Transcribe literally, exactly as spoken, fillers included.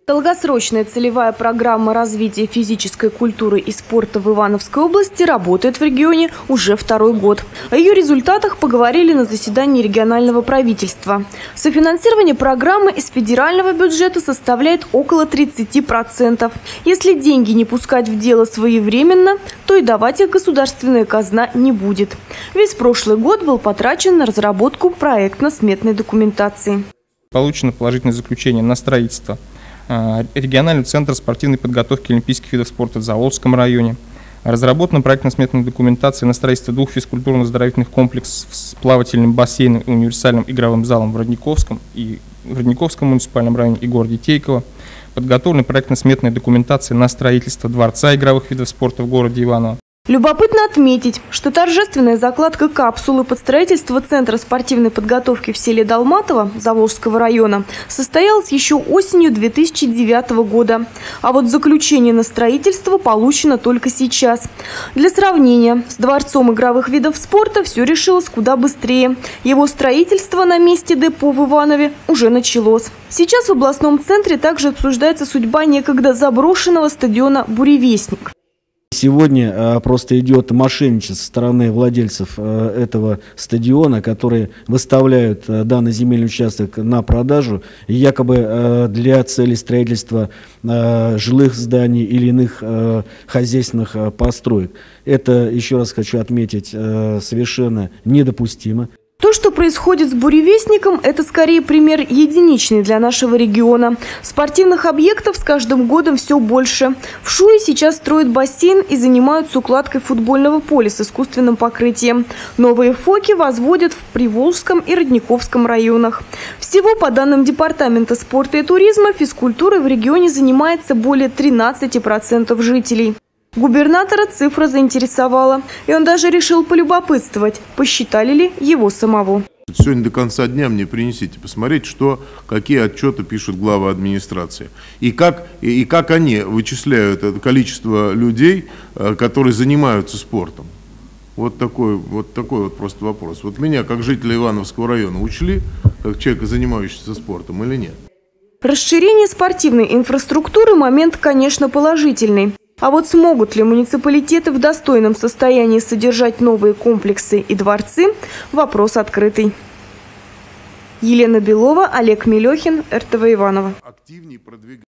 Долгосрочная целевая программа развития физической культуры и спорта в Ивановской области работает в регионе уже второй год. О ее результатах поговорили на заседании регионального правительства. Софинансирование программы из федерального бюджета составляет около тридцати процентов. Если деньги не пускать в дело своевременно, то и давать их государственная казна не будет. Весь прошлый год был потрачен на разработку проектно-сметной документации. Получено положительное заключение на строительство региональный центр спортивной подготовки олимпийских видов спорта в Заволжском районе. Разработана проектно-сметная документация на строительство двух физкультурно-оздоровительных комплексов с плавательным бассейном и универсальным игровым залом в Родниковском и в Родниковском муниципальном районе и городе Тейково. Подготовлена проектно-сметная документация на строительство дворца игровых видов спорта в городе Иваново. Любопытно отметить, что торжественная закладка капсулы под строительство Центра спортивной подготовки в селе Долматово Заволжского района состоялась еще осенью две тысячи девятого года. А вот заключение на строительство получено только сейчас. Для сравнения, с Дворцом игровых видов спорта все решилось куда быстрее. Его строительство на месте депо в Иванове уже началось. Сейчас в областном центре также обсуждается судьба некогда заброшенного стадиона «Буревестник». Сегодня э, просто идет мошенничество со стороны владельцев э, этого стадиона, которые выставляют э, данный земельный участок на продажу, якобы э, для цели строительства э, жилых зданий или иных э, хозяйственных э, построек. Это, еще раз хочу отметить, э, совершенно недопустимо. То, что происходит с «Буревестником», это скорее пример единичный для нашего региона. Спортивных объектов с каждым годом все больше. В Шуе сейчас строят бассейн и занимаются укладкой футбольного поля с искусственным покрытием. Новые фоки возводят в Приволжском и Родниковском районах. Всего, по данным Департамента спорта и туризма, физкультурой в регионе занимается более тринадцати процентов жителей. Губернатора цифра заинтересовала, и он даже решил полюбопытствовать, посчитали ли его самого. Сегодня до конца дня мне принесите посмотреть, что, какие отчеты пишут главы администрации. И как, и, и как они вычисляют это количество людей, которые занимаются спортом. Вот такой, вот такой вот просто вопрос. Вот меня, как жителя Ивановского района, учли, как человека, занимающегося спортом, или нет? Расширение спортивной инфраструктуры – момент, конечно, положительный. А вот смогут ли муниципалитеты в достойном состоянии содержать новые комплексы и дворцы – вопрос открытый. Елена Белова, Олег Мелехин, эр тэ вэ Иваново.